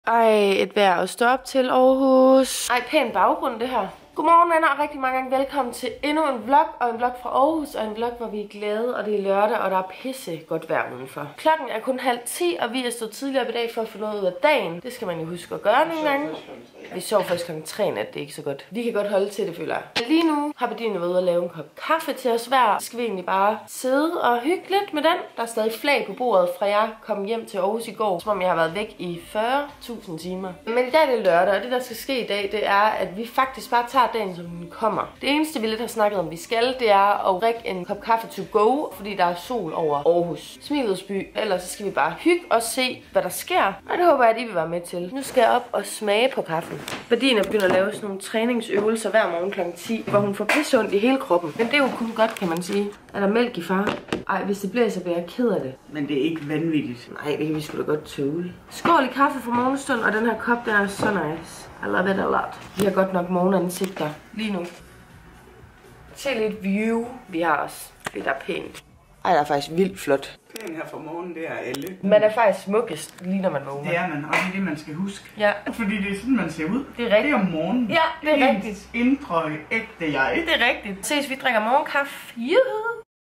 Ej, et vejr at stå op til Aarhus. Ej, pæn baggrund det her. Godmorgen venner, og rigtig mange gange velkommen til endnu en vlog, og en vlog fra Aarhus, og en vlog, hvor vi er glade, og det er lørdag, og der er pisse godt vejr udenfor. Klokken er kun 9:30, og vi er stået tidligere op i dag for at få noget ud af dagen. Det skal man jo huske at gøre nogle gange. Vi sov først klokken 3 nat, det er ikke så godt. Vi kan godt holde til det, føler jeg. Lige nu har Bedine været ude og lave en kop kaffe til os hver. Så skal vi egentlig bare sidde og hygge lidt med den. Der er stadig flag på bordet, fra jeg kom hjem til Aarhus i går, som om jeg har været væk i 40.000 timer. Men i dag er det lørdag, og det der skal ske i dag, det er, at vi faktisk bare tager dagen, som den kommer. Det eneste, vi lidt har snakket om, vi skal, det er at drikke en kop kaffe to go, fordi der er sol over Aarhus. Smilets by. Ellers så skal vi bare hygge og se, hvad der sker. Og det håber jeg, at I vil være med til. Nu skal jeg op og smage på kaffen. Bedine begynder at lave sådan nogle træningsøvelser hver morgen kl. 10, hvor hun får pisseondt i hele kroppen. Men det er jo kun godt, kan man sige. Er der mælk i far? Ej, hvis det blæser, bliver jeg ked af det. Men det er ikke vanvittigt. Nej, det kan vi sgu da godt tåle. Skål i kaffe for morgenstund, og den her kop, den er så nice. I love it a lot. Vi har godt nok morgenansigter lige nu. Se lidt view, vi har også. Det er pænt. Ej, der er faktisk vildt flot. Den her fra morgen, det er alle. Man er faktisk smukkest, lige når man vågner. Det er man, og det er det, man skal huske. Ja. Fordi det er sådan, man ser ud. Det er rigtigt. Det er om morgenen. Ja, det er rigtigt. Indre ægte jeg. Det er rigtigt. Ses, vi drikker morgenkaffe. Juhu!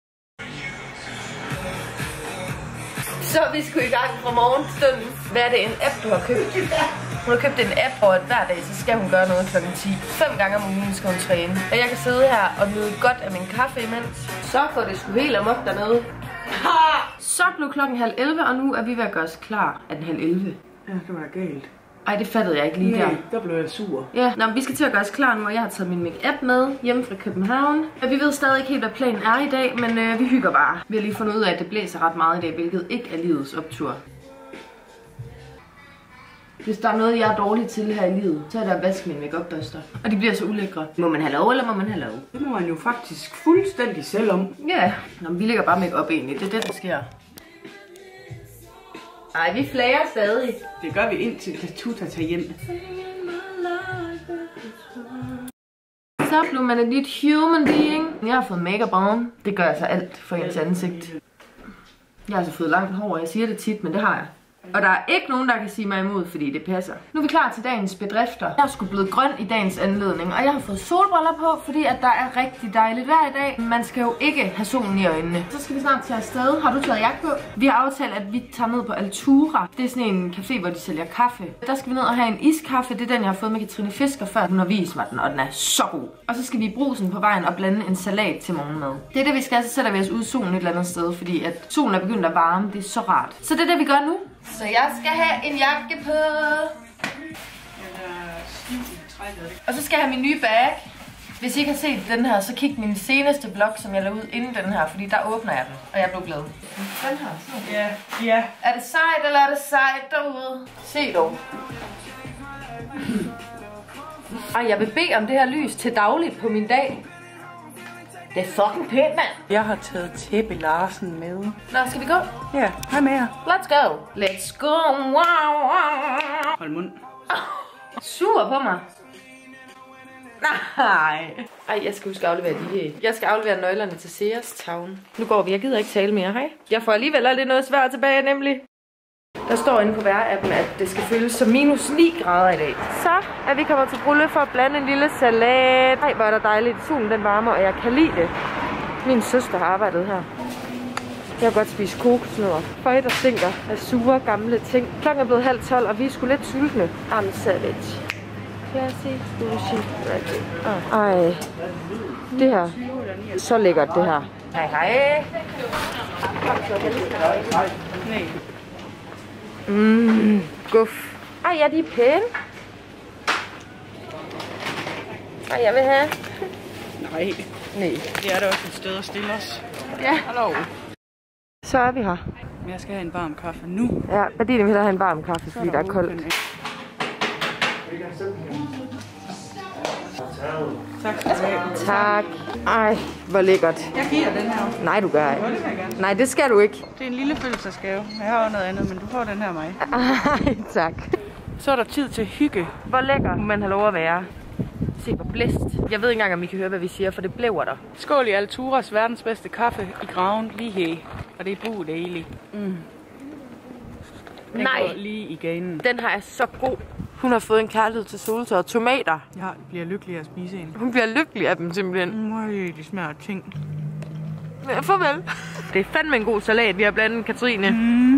Så vi skulle i gang fra morgenstunden. Hvad er det, en app, du har købt? Hun har købt en app, hvor hver dag, så skal hun gøre noget kl. 10. 5 gange om ugen skal hun træne. Og jeg kan sidde her og nyde godt af min kaffe imens. Så får det sgu helt amok dernede. Så blev klokken 10:30, og nu er vi ved at gøre os klar. Er den 10:30? Ja, det var galt. Ej, det fattede jeg ikke lige der. Der blev jeg sur. Ja, nå, vi skal til at gøre os klar nu, og jeg har taget min make-up med hjemme fra København. Vi ved stadig ikke helt, hvad planen er i dag, men vi hygger bare. Vi har lige fundet ud af, at det blæser ret meget i dag, hvilket ikke er livets optur. Hvis der er noget, jeg er dårlig til her i livet, så er det at vaske mine make-up-børster. Og de bliver så ulækre. Må man have lov, eller må man have lov? Det må man jo faktisk fuldstændig selv om. Ja, nå, vi lægger bare make-up egentlig. Det er det, der sker. Ej, vi flager stadig. Det gør vi indtil Katuta tager hjem. Så blev man et nyt human being. Jeg har fået make-up on. Det gør altså alt for ens ansigt. Jeg har altså fået langt hår, og jeg siger det tit, men det har jeg. Og der er ikke nogen, der kan sige mig imod, fordi det passer. Nu er vi klar til dagens bedrifter. Jeg er sgu blevet grøn i dagens anledning, og jeg har fået solbriller på, fordi at der er rigtig dejligt vejr i dag. Man skal jo ikke have solen i øjnene. Så skal vi snart tage afsted. Har du taget jakke på? Vi har aftalt, at vi tager ned på Altura. Det er sådan en café, hvor de sælger kaffe. Der skal vi ned og have en iskaffe. Det er den, jeg har fået med Katrine Fisker før. Hun har vist mig den, og den er så god. Og så skal vi i Brugsen på vejen og blande en salat til morgenmad. Det er det, vi skal. Så sætter vi os ud i solen et eller andet sted, fordi at solen er begyndt at varme. Det er så rart. Så det er det, vi gør nu. Så jeg skal have en jakke på. Og så skal jeg have min nye bag. Hvis I ikke har set den her, så kig min seneste vlog, som jeg lavede ud inden den her, fordi der åbner jeg den, og jeg blev glad. Den her, sådan. Ja. Er det sejt, eller er det sejt derude? Se dog. Ej, jeg vil bede om det her lys til dagligt på min dag. Det er fucking pænt, mand. Jeg har taget Tebbe Larsen med. Nå, skal vi gå? Ja, hej med jer. Let's go. Let's go. Wow. Hold mund. Sur på mig. Nej. Ej, jeg skal huske at aflevere de her. Jeg skal aflevere nøglerne til Sears Town. Nu går vi. Jeg gider ikke tale mere, hej. Jeg får alligevel aldrig noget svært tilbage, nemlig. Der står inde på vejrappen, at det skal føles som minus 9 grader i dag. Så er vi kommet til Brulle for at blande en lille salat. Ej, hvor er der dejligt. Solen den varmer, og jeg kan lide det. Min søster har arbejdet her. Jeg kan godt spise kokosnødder. Føj, der stinker af sure gamle ting. Klokken er blevet 11:30, og vi er sgu lidt sultne. I'm savage. Classic sushi. Ej, det her. Så lækkert det her. Hej hej. Guf. Ej, ja, de er pæne. Ej, jeg vil have. Nej. Nej. Det er da også et sted at stille os. Ja. Hallo. Så er vi her. Jeg skal have en varm kaffe nu. Ja, Badine vil have en varm kaffe, fordi der er koldt. Tak skal du have. Tak. Ej, hvor lækkert. Jeg giver den her. Nej, du gør ikke. Nej, det skal du ikke. Det er en lille fødselsdagsgave. Jeg har også noget andet, men du får den her af mig. Ej, tak. Så er der tid til hygge. Hvor lækker man har lov at være. Se, hvor blæst. Jeg ved ikke engang, om I kan høre, hvad vi siger, for det blæver der. Skål i Alturas verdens bedste kaffe i Graven lige her. Og det er brug dejligt. Den går lige i ganen. Den her er så god. Hun har fået en kærlighed til soltørrede tomater. Jeg bliver lykkelig af at spise en. Hun bliver lykkelig af dem simpelthen. De smager af ting. Ja, farvel. Det er fandme en god salat, vi har blandet, Katrine.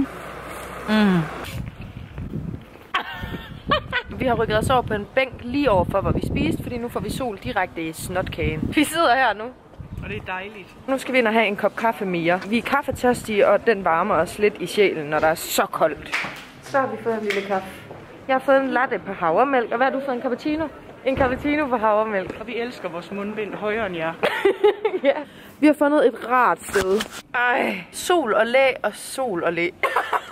Vi har rykket os over på en bænk lige overfor, hvor vi spiste, fordi nu får vi sol direkte i snotkagen. Vi sidder her nu. Og det er dejligt. Nu skal vi ind og have en kop kaffe mere. Vi er kaffetørstige, og den varmer os lidt i sjælen, når der er så koldt. Så har vi fået en lille kaffe. Jeg har fået en latte på havremælk. Og hvad har du fået? En cappuccino? En cappuccino på havremælk. Og vi elsker vores mundbind højere end jer. Ja. Vi har fundet et rart sted. Ej, sol og læ og sol og læ.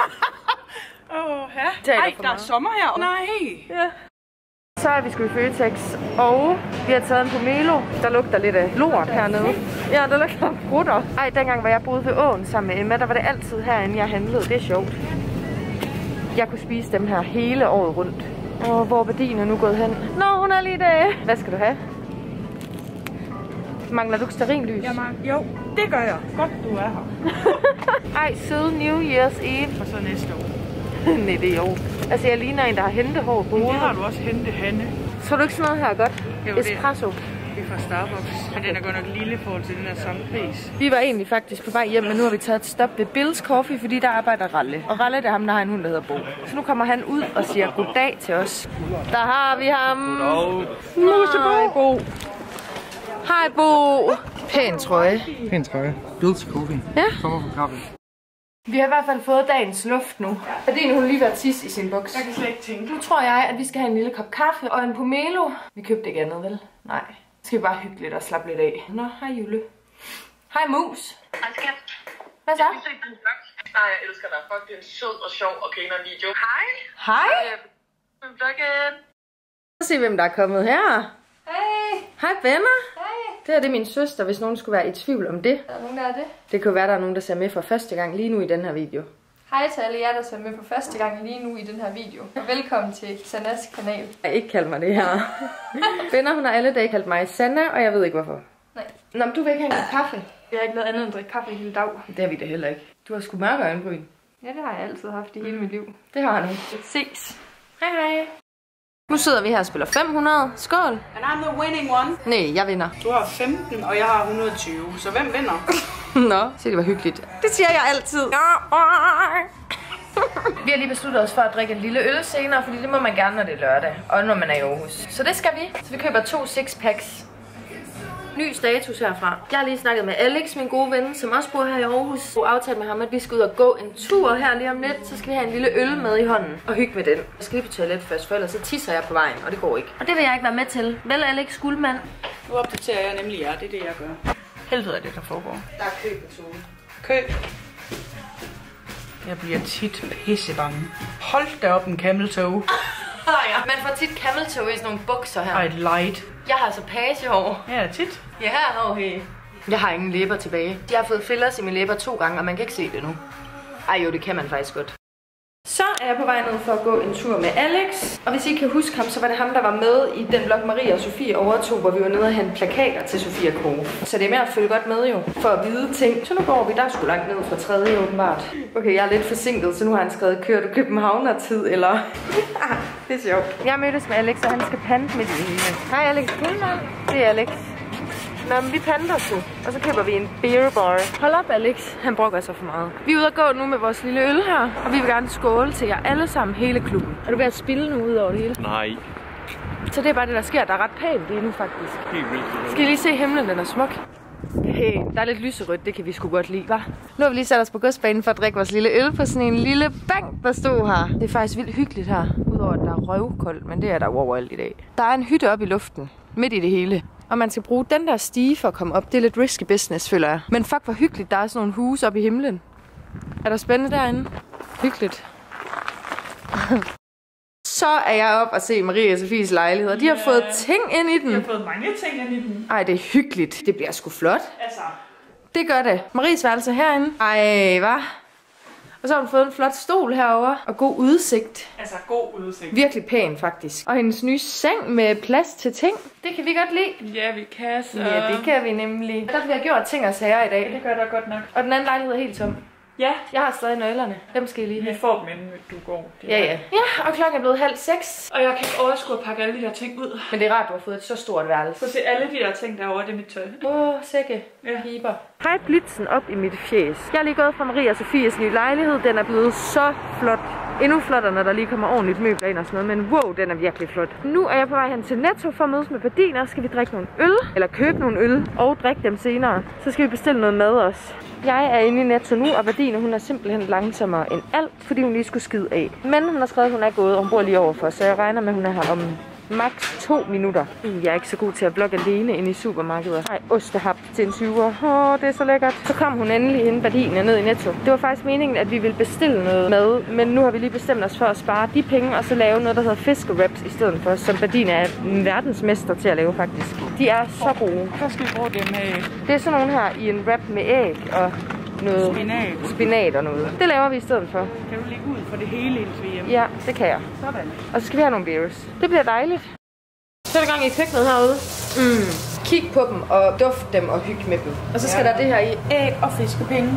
Ja. Ej, der er sommer her. Nej. Ja. Så er vi sgu i Føtex, og vi har taget en pomelo. Der lugter lidt af lort hernede. Ja, der lugter af brutter. Ej, dengang var jeg boede ved åen sammen med Emma, der var det altid herinde, jeg handlede. Det er sjovt. Jeg kunne spise dem her hele året rundt. Og hvor er Badine nu gået hen? Nå, hun er lige der. Hvad skal du have? Mangler du ikke stearinlys? Jo, det gør jeg. Godt, du er her. Ej, søde New Year's Eve. Og så næste år. Nej, det er jo. Altså, jeg ligner en, der har hentet hår på hovedet. Det har du også hentet, Hanne. Så du ikke sådan noget her godt? Jo, Espresso. Det er fra Starbucks. Men den er godt nok lille i forhold til den her samme pris. Vi var egentlig faktisk på vej hjem, men nu har vi taget et stop ved Bills Coffee, fordi der arbejder Ralle. Og Ralle, det er ham, der har en hund, der hedder Bo. Så nu kommer han ud og siger goddag til os. Der har vi ham. Hej, Bo. Hej, Bo. Pæn trøje. Pæn trøje. Bills Coffee. Ja. Kommer fra kaffe. Vi har i hvert fald fået dagens luft nu. Fordi hun lige ved at tisse i sin buks. Jeg kan slet ikke tænke. Nu tror jeg, at vi skal have en lille kop kaffe og en pomelo. Vi købte ikke andet, vel? Nej. Skal vi bare hygge lidt og slappe lidt af. Nå, hej Jule. Hej Mus. Hej skat. Hvad så? Jeg din vlog. Nej, jeg elsker dig. Fuck, det er en sød og sjov og griner video. Hej. Hej. Vloggen. Se hvem der er kommet her. Hej. Hej venner. Hej. Det her det er min søster, hvis nogen skulle være i tvivl om det. Er der nogen, der er det? Det kunne være, der er nogen, der ser med for første gang lige nu i den her video. Hej til alle jer, der ser med for første gang lige nu i den her video. Og velkommen til Sannas kanal. Jeg ikke kaldt mig det her. Venner, hun har alle dage kaldt mig Sanna, og jeg ved ikke hvorfor. Nej. Nå, men du vil ikke have en kop kaffe? Jeg har ikke noget andet end at drikke kaffe hele dag. Det har vi da heller ikke. Du har sgu mørke øjenbryn. Ja, det har jeg altid haft i hele mit liv. Det har han nu. Ses. Hej hej. Nu sidder vi her og spiller 500. Skål. And I'm the winning one. Nej, jeg vinder. Du har 15, og jeg har 120. Så hvem vinder? Nå, så det var hyggeligt. Det siger jeg altid. Vi har lige besluttet os for at drikke en lille øl senere, fordi det må man gerne, når det er lørdag. Og når man er i Aarhus. Så det skal vi. Så vi køber 2 sixpacks. Ny status herfra. Jeg har lige snakket med Alex, min gode ven, som også bor her i Aarhus. Og aftalt med ham, at vi skal ud og gå en tur her lige om lidt. Så skal vi have en lille øl med i hånden og hygge med den. Jeg skal lige på toilet først, for ellers så tisser jeg på vejen, og det går ikke. Og det vil jeg ikke være med til. Vel, Alex, guldmand? Nu opdaterer jeg nemlig jer. Det er det, jeg gør. Helvede er det, der foregår. Der er kø på turen. Kø. Jeg bliver tit pissebange. Hold da op en camel toe. Ja. Man får tit camel toe i sådan nogle bukser her. Og et light. Jeg har altså pagehår. Ja, tit. Ja, okay. Jeg har ingen læber tilbage. Jeg har fået fillers i mine læber 2 gange, og man kan ikke se det nu. Ej jo, det kan man faktisk godt. Så er jeg på vej ned for at gå en tur med Alex. Og hvis I kan huske ham, så var det ham, der var med i den vlog Maria og Sofie overtog, hvor vi var nede og hente plakater til Sofia Kroge. Så det er med at følge godt med jo, for at vide ting. Så nu går vi, der er sgu langt ned fra 3. åbenbart. Okay, jeg er lidt forsinket, så nu har han skrevet, kører du københavner-tid, eller? Det er sjovt. Jeg mødtes med Alex, og han skal pante med det hele. Hej Alex, det er Alex. Nå, men vi panter sgu, og så køber vi en beer bar. Hold op, Alex. Han brokker sig for meget. Vi er ude at gå nu med vores lille øl her, og vi vil gerne skåle til jer alle sammen, hele klubben. Er du ved at spille nu ud over det hele? Nej. Så det er bare det, der sker. Der er ret pænt lige nu, faktisk. Helt vildt. Skal I lige se himlen, den er smuk. Hey, der er lidt lyserødt, det kan vi sgu godt lide, hva'? Nu har vi lige sat os på godsbanen for at drikke vores lille øl på sådan en lille bank, der stod her. Det er faktisk vildt hyggeligt her, udover at der er røvkoldt, men det er der jo overalt i dag. Der er en hytte oppe i luften, midt i det hele. Og man skal bruge den der stige for at komme op. Det er lidt risky business, føler jeg. Men fuck, hvor hyggeligt, der er sådan nogle huse oppe i himlen. Er der spændende derinde? Hyggeligt. Så er jeg op og se Maria og Sofies lejlighed, og de har fået ting ind i den. Jeg har fået mange ting ind i den. Ej, det er hyggeligt. Det bliver sgu flot. Altså. Det gør det. Maries værelse herinde. Ej, hva? Og så har hun fået en flot stol herovre og god udsigt. Altså god udsigt. Virkelig pæn, faktisk. Og hendes nye seng med plads til ting. Det kan vi godt lide. Ja, vi kan så. Ja, det kan vi nemlig. Der bliver gjort ting og sager i dag. Det gør der godt nok. Og den anden lejlighed er helt tom. Ja. Jeg har stadig nøglerne. Dem skal I lige have. Vi får dem, inden du går. Ja. Ja, og klokken er blevet 5:30. Og jeg kan ikke overskue at pakke alle de her ting ud. Men det er rart, du har fået et så stort værelse. Prøv at se, alle de der ting derovre, det er mit tøj. Sække. Ja. Piber. Hej blitzen op i mit fjes. Jeg er lige gået fra Maria og Sofies nye lejlighed. Den er blevet så flot. Endnu flottere, når der lige kommer ordentligt møbler ind og sådan noget. Men wow, den er virkelig flot. Nu er jeg på vej hen til Netto for at mødes med Bardiner. Skal vi drikke nogle øl, eller købe nogle øl og drikke dem senere. Så skal vi bestille noget mad også. Jeg er inde i Netto nu, og Bardiner, hun er simpelthen langsommere end alt, fordi hun lige skulle skide af. Men hun har skrevet, at hun er gået, og hun bor lige overfor, så jeg regner med, at hun er her om max 2 minutter. Jeg er ikke så god til at vlogge alene inde i supermarkeder. Nej, ostehap til en 20'er. Det er så lækkert. Så kom hun endelig hende Bardiner ned i Netto. Det var faktisk meningen, at vi ville bestille noget mad, men nu har vi lige bestemt os for at spare de penge, og så lave noget, der hedder fiskewraps i stedet for, som Bardiner er verdensmester til at lave faktisk. De er så gode. Så skal vi bruge dem med... Det er sådan nogle her i en wrap med æg og noget spinat og noget. Det laver vi i stedet for. Kan du lægge ud for det hele indtil vi hjemme? Ja, det kan jeg. Sådan. Og så skal vi have nogle beers. Det bliver dejligt. Så er der gang i køkkenet herude. Kig på dem og duft dem og hygge med dem. Og så skal der det her i æg og fiskepenge.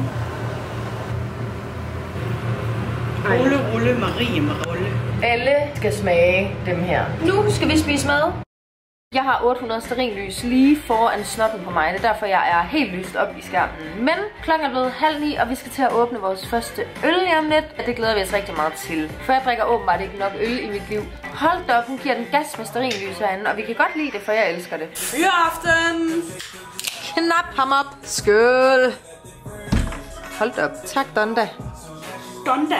Rulle, Marie med rulle. Alle skal smage dem her. Nu skal vi spise mad. Jeg har 800 stearinlys lige foran snotten på mig. Det er derfor, jeg er helt lyst op i skærmen. Men klokken er blevet 8:30, og vi skal til at åbne vores første øl lige om lidt. Og det glæder vi os rigtig meget til. For jeg drikker åbenbart ikke nok øl i mit liv. Hold da op, hun giver den gas med stearinlys herinde. Og vi kan godt lide det, for jeg elsker det. Fyraften! Knap ham op. Skål. Hold da op. Tak, Donda. Donda.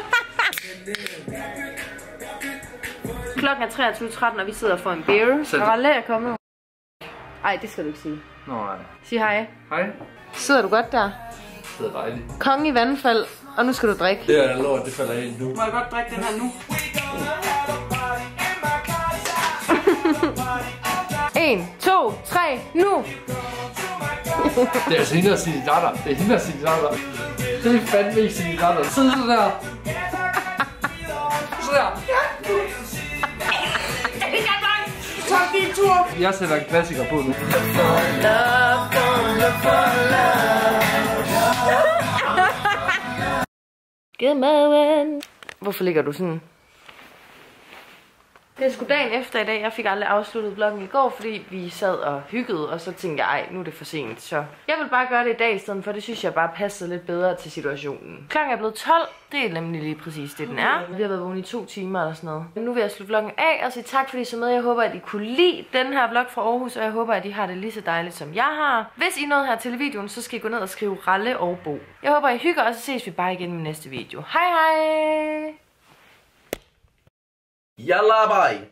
Klokken er 23:13, og vi sidder og får en beer. Der var læg at komme nu. Ej, det skal du ikke sige. Nå, nej. Sig hej. Hej. Sidder du godt der? Det er dejligt. Kongen i vandfald, og nu skal du drikke. Det er lort, det falder af nu. Må jeg godt drikke den her nu? 1, 2, 3, nu! Det er altså hende og sine datter. Det er hende og sine datter. Det er fandme ikke sine datter. Sid så der. Så der. Tak din tur! Jeg sætter en klassiker på nu. Godmorgen. Hvorfor ligger du sådan? Det er sgu dagen efter i dag. Jeg fik aldrig afsluttet vloggen i går, fordi vi sad og hyggede, og så tænkte jeg, ej, nu er det for sent. Så jeg vil bare gøre det i dag i stedet for, det synes jeg bare passede lidt bedre til situationen. Klokken er blevet 12. Det er nemlig lige præcis det, den er. Vi har været vågne i 2 timer eller sådan noget. Men nu vil jeg slutte vloggen af og sige tak, fordi I så med. Jeg håber, at I kunne lide den her vlog fra Aarhus, og jeg håber, at I har det lige så dejligt, som jeg har. Hvis I nåede her til videoen, så skal I gå ned og skrive Ralle og Bo. Jeg håber, I hygger, og så ses vi bare igen i næste video. Hej hej! Yalla bye!